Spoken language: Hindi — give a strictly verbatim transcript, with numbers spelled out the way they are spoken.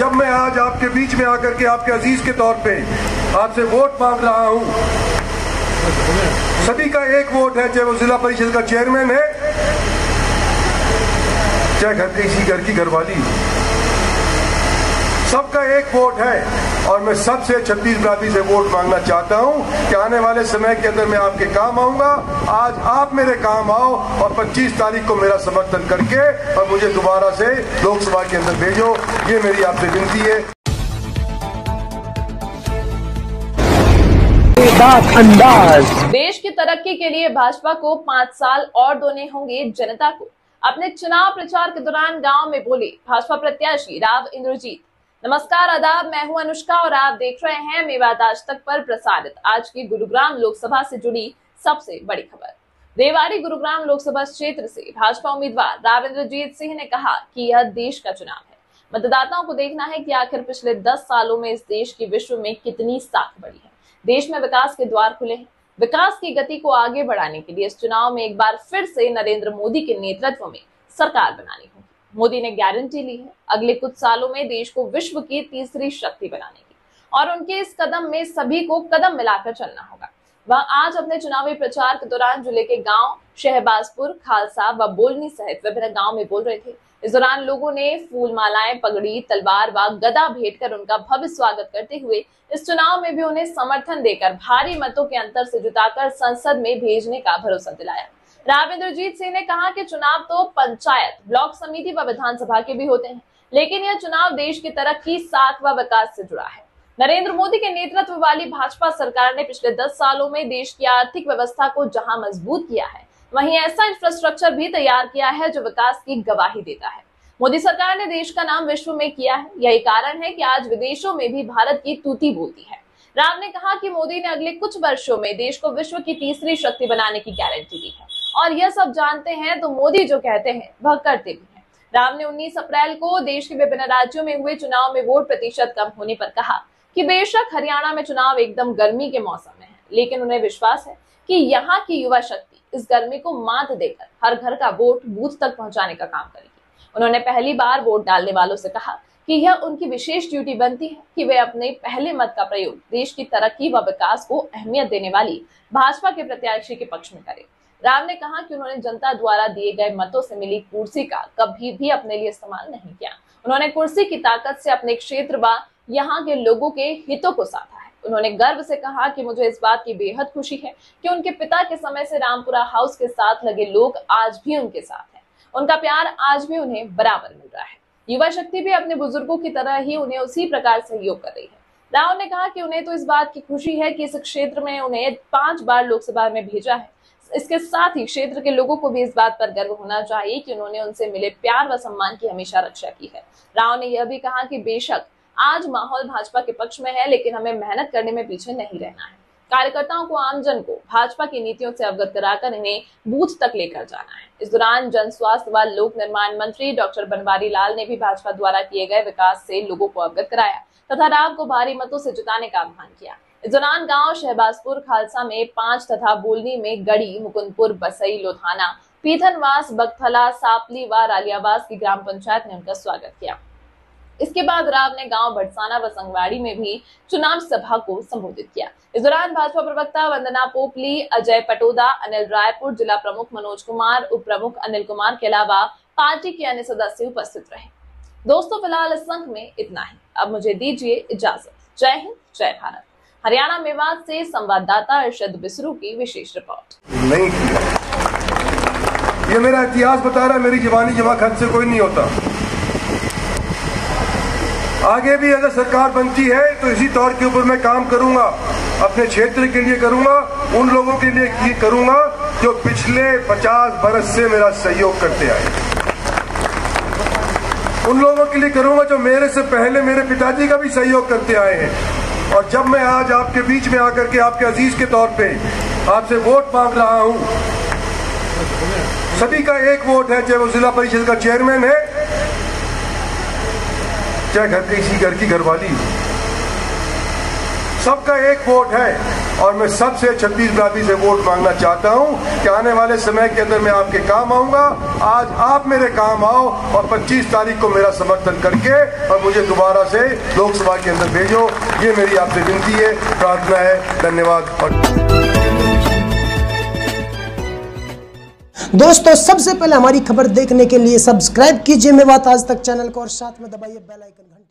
जब मैं आज आपके बीच में आकर के आपके अजीज के तौर पे आपसे वोट मांग रहा हूं, सभी का एक वोट है, चाहे वो जिला परिषद का चेयरमैन है, चाहे घर किसी घर की घरवाली, सबका एक वोट है। और मैं सबसे छत्तीस बरादरी से वोट मांगना चाहता हूं कि आने वाले समय के अंदर मैं आपके काम आऊंगा। आज आप मेरे काम आओ और पच्चीस तारीख को मेरा समर्थन करके और मुझे दोबारा से लोकसभा के अंदर भेजो, ये मेरी आपसे विनती है। अंदाज देश की तरक्की के लिए भाजपा को पांच साल और देने होंगे जनता को। अपने चुनाव प्रचार के दौरान गांव में बोले भाजपा प्रत्याशी राव इंद्रजीत। नमस्कार, आदाब, मैं हूं अनुष्का और आप देख रहे हैं मेवात आज तक पर प्रसारित आज की गुरुग्राम लोकसभा से जुड़ी सबसे बड़ी खबर। रेवाड़ी गुरुग्राम लोकसभा क्षेत्र से भाजपा उम्मीदवार राव इंद्रजीत सिंह ने कहा कि यह देश का चुनाव है। मतदाताओं को देखना है कि आखिर पिछले दस सालों में इस देश की विश्व में कितनी साख बढ़ी है। देश में विकास के द्वार खुले हैं। विकास की गति को आगे बढ़ाने के लिए इस चुनाव में एक बार फिर से नरेंद्र मोदी के नेतृत्व में सरकार बनानी होगी। मोदी ने गारंटी ली है अगले कुछ सालों में देश को विश्व की तीसरी शक्ति बनाने की, और उनके इस कदम में सभी को कदम मिलाकर चलना होगा। वह आज अपने चुनावी प्रचार के दौरान जिले के गांव शहबाजपुर, खालसा व बोलनी सहित विभिन्न गांव में बोल रहे थे। इस दौरान लोगों ने फूल मालाएं, पगड़ी, तलवार व गदा भेंट कर उनका भव्य स्वागत करते हुए इस चुनाव में भी उन्हें समर्थन देकर भारी मतों के अंतर से जिताकर संसद में भेजने का भरोसा दिलाया। राव इंद्रजीत सिंह ने कहा कि चुनाव तो पंचायत, ब्लॉक समिति व विधानसभा के भी होते हैं, लेकिन यह चुनाव देश की तरक्की, साख व विकास से जुड़ा है। नरेंद्र मोदी के नेतृत्व वाली भाजपा सरकार ने पिछले दस सालों में देश की आर्थिक व्यवस्था को जहां मजबूत किया है, वहीं ऐसा इंफ्रास्ट्रक्चर भी तैयार किया है जो विकास की गवाही देता है। मोदी सरकार ने देश का नाम विश्व में किया है। यही कारण है कि आज विदेशों में भी भारत की तूती बोलती है। राव ने कहा कि मोदी ने अगले कुछ वर्षों में देश को विश्व की तीसरी शक्ति बनाने की गारंटी दी है, और यह सब जानते हैं तो मोदी जो कहते हैं वह करते भी हैं। राव ने उन्नीस अप्रैल को देश के विभिन्न राज्यों में हुए चुनाव में वोट प्रतिशत कम होने पर कहा कि बेशक हरियाणा में चुनाव एकदम गर्मी के मौसम में है, लेकिन उन्हें विश्वास है कि यहाँ की युवा शक्ति इस गर्मी को मात देकर हर घर का वोट बूथ तक पहुंचाने का काम करेगी। उन्होंने पहली बार वोट डालने वालों से कहा कि यह उनकी विशेष ड्यूटी बनती है कि वे अपने पहले मत का प्रयोग देश की तरक्की व विकास को अहमियत देने वाली भाजपा के प्रत्याशी के पक्ष में करें। राव ने कहा कि उन्होंने जनता द्वारा दिए गए मतों से मिली कुर्सी का कभी भी अपने लिए इस्तेमाल नहीं किया। उन्होंने कुर्सी की ताकत से अपने क्षेत्र व यहाँ के लोगों के हितों को साधा है। उन्होंने गर्व से कहा कि मुझे इस बात की बेहद खुशी है कि उनके पिता के समय से रामपुरा हाउस के साथ लगे लोग आज भी उनके साथ हैं। उनका प्यार आज भी उन्हें बराबर मिल रहा है। युवा शक्ति भी अपने बुजुर्गों की तरह ही उन्हें उसी प्रकार सहयोग कर रही है। राव ने कहा कि उन्हें तो इस बात की खुशी है कि इस क्षेत्र में उन्हें पांच बार लोकसभा में भेजा है। इसके साथ ही क्षेत्र के लोगों को भी इस बात पर गर्व होना चाहिए कि उन्होंने उनसे मिले प्यार व सम्मान की हमेशा रक्षा की है। राव ने यह भी कहा कि बेशक आज माहौल भाजपा के पक्ष में है, लेकिन हमें मेहनत करने में पीछे नहीं रहना है। कार्यकर्ताओं को, आमजन को भाजपा की नीतियों से अवगत कराकर इन्हें बूथ तक लेकर जाना है। इस दौरान जन स्वास्थ्य व लोक निर्माण मंत्री डॉक्टर बनवारी लाल ने भी भाजपा द्वारा किए गए विकास से लोगों को अवगत कराया तथा राव को भारी मतों से जिताने का आह्वान किया। इस दौरान गांव शहबाजपुर, खालसा में पांच तथा बोलनी में गढ़ी, मुकुंदपुर, बसई, लोधाना, पीथनवास, बगथला, सापली व रालियावास की ग्राम पंचायत ने उनका स्वागत किया। इसके बाद राव ने गांव भटसाना व संगवाड़ी में भी चुनाव सभा को संबोधित किया। इस दौरान भाजपा प्रवक्ता वंदना पोपली, अजय पटोदा, अनिल रायपुर, जिला प्रमुख मनोज कुमार, उप प्रमुख अनिल कुमार के अलावा पार्टी के अन्य सदस्य उपस्थित रहे। दोस्तों, फिलहाल इस अंक में इतना ही। अब मुझे दीजिए इजाजत। जय हिंद, जय भारत। हरियाणा मेवात से संवाददाता अरशद बिसरू की विशेष रिपोर्ट। नहीं किया, ये मेरा इतिहास बता रहा है, मेरी जवानी जमा खत से कोई नहीं होता। आगे भी अगर सरकार बनती है तो इसी तौर के ऊपर मैं काम करूंगा, अपने क्षेत्र के लिए करूंगा, उन लोगों के लिए ये करूंगा जो पिछले पचास बरस से मेरा सहयोग करते आए, उन लोगों के लिए करूंगा जो मेरे से पहले मेरे पिताजी का भी सहयोग करते आए हैं। और जब मैं आज आपके बीच में आकर के आपके अजीज के तौर पे आपसे वोट मांग रहा हूं, सभी का एक वोट है, चाहे वो जिला परिषद का चेयरमैन है, चाहे घर किसी घर की घरवाली, सबका एक वोट है और मैं सबसे छत्तीस बरादरी से वोट मांगना चाहता हूं कि आने वाले समय के अंदर मैं आपके काम आऊंगा। आज आप मेरे काम आओ और पच्चीस तारीख को मेरा समर्थन करके और मुझे दोबारा से लोकसभा के अंदर भेजो। ये मेरी आपसे विनती है, प्रार्थना है। धन्यवाद। और दोस्तों, सबसे पहले हमारी खबर देखने के लिए सब्सक्राइब कीजिए मेवात आज तक चैनल को और साथ में दबाइए बेल आइकन।